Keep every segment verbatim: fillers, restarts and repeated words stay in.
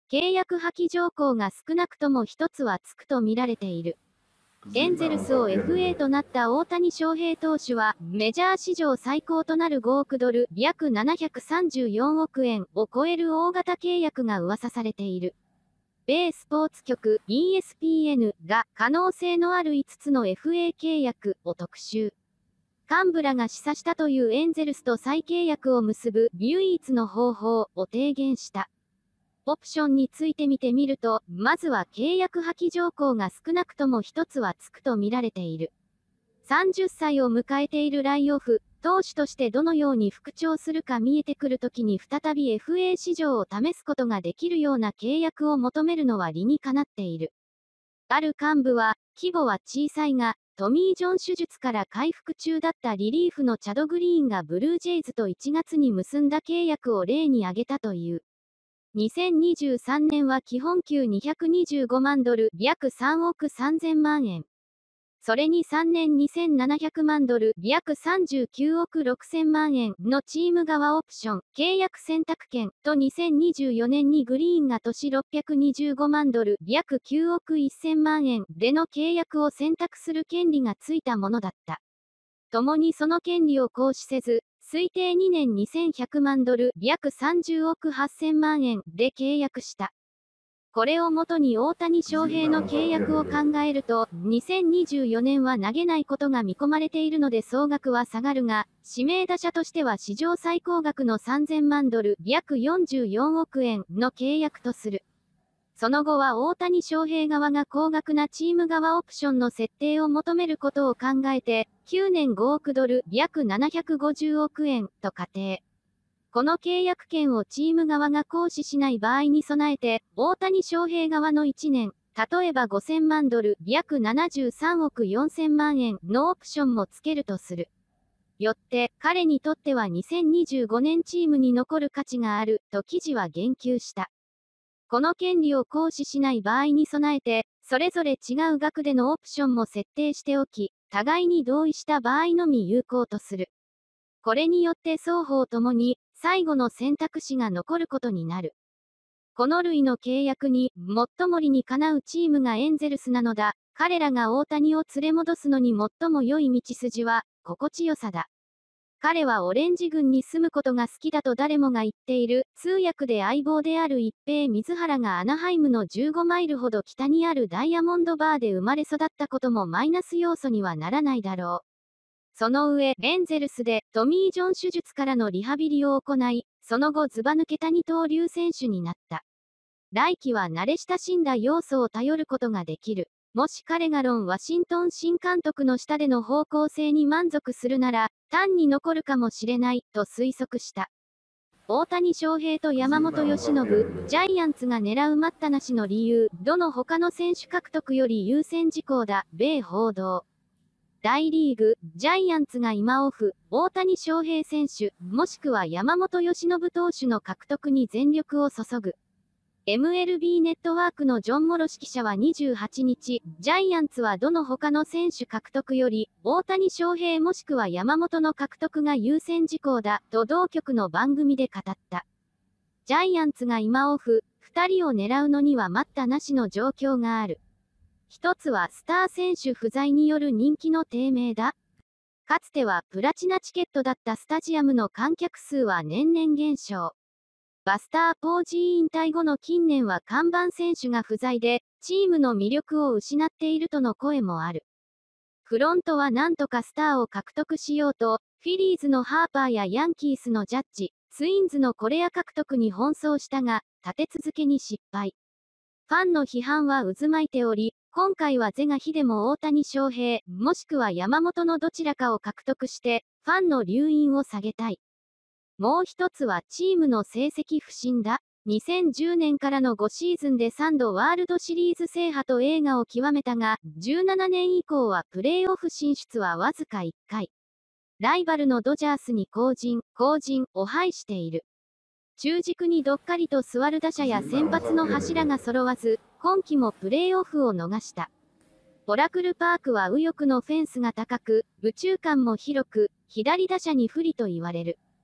契約破棄条項が少なくとも一つはつくと見られている。エンゼルスを エフエー となった大谷翔平投手は、メジャー史上最高となるごおくドル、約ななひゃくさんじゅうよんおくえんを超える大型契約が噂されている。米スポーツ局 イーエスピーエヌ が可能性のあるいつつの エフエー 契約を特集。幹部らが示唆したというエンゼルスと再契約を結ぶ唯一の方法を提言した。オプションについて見てみると、まずは契約破棄条項が少なくとも一つはつくと見られている。さんじゅっさいを迎えているライオフ、投手としてどのように復調するか見えてくるときに再び エフエー 市場を試すことができるような契約を求めるのは理にかなっている。ある幹部は、規模は小さいが、トミー・ジョン手術から回復中だったリリーフのチャド・グリーンがブルージェイズといちがつに結んだ契約を例に挙げたという。にせんにじゅうさんねんは基本給にひゃくにじゅうごまんドル、約さんおくさんぜんまんえん。それにさんねんにせんななひゃくまんドル、約さんじゅうきゅうおくろくせんまんえんのチーム側オプション、契約選択権とにせんにじゅうよねんにグリーンが年ろっぴゃくにじゅうごまんドル、約きゅうおくせんまんえんでの契約を選択する権利がついたものだった。共にその権利を行使せず、推定にねんにせんひゃくまんドル、約さんじゅうおくはっせんまんえんで契約した。これをもとに大谷翔平の契約を考えると、にせんにじゅうよねんは投げないことが見込まれているので総額は下がるが、指名打者としては史上最高額のさんぜんまんドル、約よんじゅうよんおくえんの契約とする。その後は大谷翔平側が高額なチーム側オプションの設定を求めることを考えて、きゅうねんごおくドル、約ななひゃくごじゅうおくえんと仮定。この契約権をチーム側が行使しない場合に備えて、大谷翔平側のいちねん、例えばごせんまんドル、約ななじゅうさんおくよんせんまんえんのオプションもつけるとする。よって、彼にとってはにせんにじゅうごねんチームに残る価値がある、と記事は言及した。この権利を行使しない場合に備えて、それぞれ違う額でのオプションも設定しておき、互いに同意した場合のみ有効とする。これによって双方ともに、最後の選択肢が残ることになる。この類の契約に、最も理にかなうチームがエンゼルスなのだ。彼らが大谷を連れ戻すのに最も良い道筋は、心地よさだ。彼はオレンジ軍に住むことが好きだと誰もが言っている。通訳で相棒である一平水原がアナハイムのじゅうごマイルほど北にあるダイヤモンドバーで生まれ育ったこともマイナス要素にはならないだろう。その上、エンゼルスでトミー・ジョン手術からのリハビリを行い、その後ずば抜けた二刀流選手になった。来季は慣れ親しんだ要素を頼ることができる。もし彼がロン・ワシントン新監督の下での方向性に満足するなら、単に残るかもしれない、と推測した。大谷翔平と山本由伸、ジャイアンツが狙う待ったなしの理由、どの他の選手獲得より優先事項だ、米報道。大リーグ、ジャイアンツが今オフ、大谷翔平選手、もしくは山本由伸投手の獲得に全力を注ぐ。エムエルビー ネットワークのジョン・モロシ記者はにじゅうはちにち、ジャイアンツはどの他の選手獲得より、大谷翔平もしくは山本の獲得が優先事項だ、と同局の番組で語った。ジャイアンツが今オフ、ふたりを狙うのには待ったなしの状況がある。一つはスター選手不在による人気の低迷だ。かつてはプラチナチケットだったスタジアムの観客数は年々減少。バスター・ポージー引退後の近年は看板選手が不在で、チームの魅力を失っているとの声もある。フロントはなんとかスターを獲得しようと、フィリーズのハーパーやヤンキースのジャッジ、ツインズのコレア獲得に奔走したが、立て続けに失敗。ファンの批判は渦巻いており、今回は是が非でも大谷翔平、もしくは山本のどちらかを獲得して、ファンの留飲を下げたい。もう一つはチームの成績不振だ。にせんじゅうねんからのごシーズンでさんどワールドシリーズ制覇と栄華を極めたが、じゅうななねん以降はプレーオフ進出はわずかいっかい。ライバルのドジャースに後陣、後陣を排している。中軸にどっかりと座る打者や先発の柱が揃わず、今季もプレーオフを逃した。オラクルパークは右翼のフェンスが高く、右中間も広く、左打者に不利と言われる。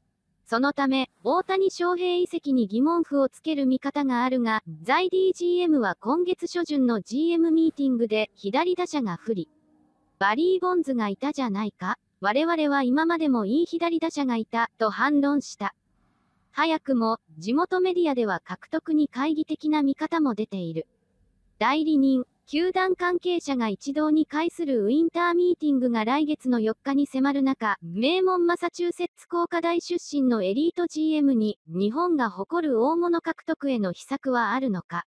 そのため、大谷翔平移籍に疑問符をつける見方があるが、ザイディー ジーエム は今月初旬の ジーエム ミーティングで左打者が不利。バリー・ボンズがいたじゃないか。我々は今までもいい左打者がいた、と反論した。早くも、地元メディアでは獲得に懐疑的な見方も出ている。代理人、球団関係者が一堂に会するウィンターミーティングが来月のよっかに迫る中、名門マサチューセッツ工科大出身のエリート ジーエム に、日本が誇る大物獲得への秘策はあるのか。